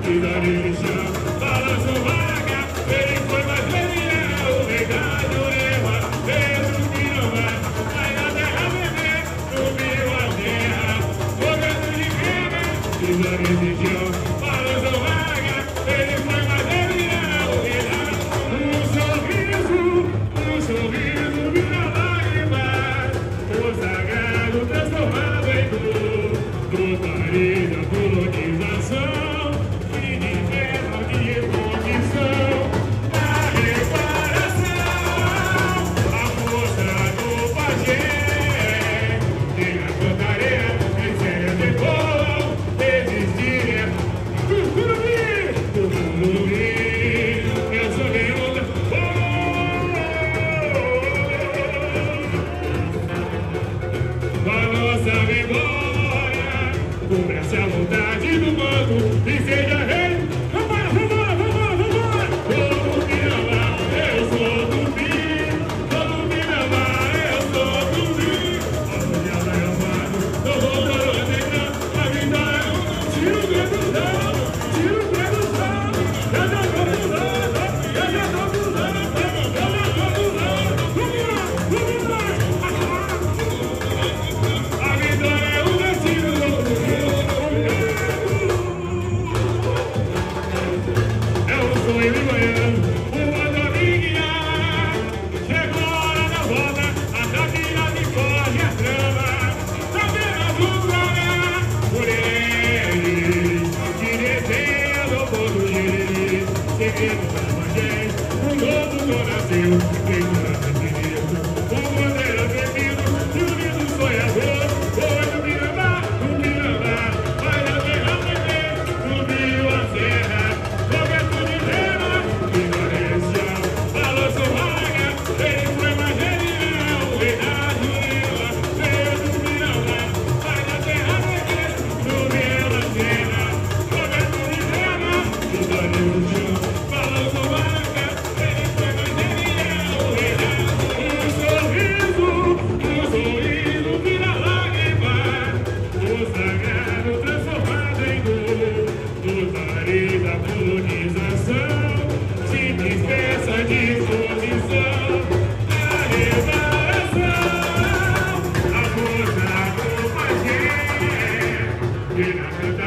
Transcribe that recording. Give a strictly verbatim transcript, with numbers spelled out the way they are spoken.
pisando no chão, balançou vaga, ele foi mais genial, o rei da Jurema, Deus que não vai, vai na terra beber, subiu a terra, jogando de queima, pisando no chão, balançou vaga, ele foi mais genial, o rei da um sorriso, um sorriso, vira lágrimas, o sagrado transformado em dor, do país da colonização. Cubra-se a vontade do bando e seja rei. Vambora, vambora, vambora, vambora. Todo que amar, eu sou do fim. Todo que amar, eu sou do fim. Nossa diada é amado, eu vou dar o negrar. A vida é um tiro dentro do céu, tiro dentro do céu. Eu já tô pulando, eu já tô pulando, eu já tô pulando. Vambora, vambora. A vida é um tiro. Ele ganhando, o anda me guiar. Chegou a hora da volta, a cabina de foge a trama. Sabemos o lugar por ele, que desenha do povo dele. Segredo da magés, um novo não nasceu, feito na sentido. Com bandeira tremido, e o lindo sonhador. Foi no Miramar, no Miramar, vai na terra beber, subiu a serra. Yeah.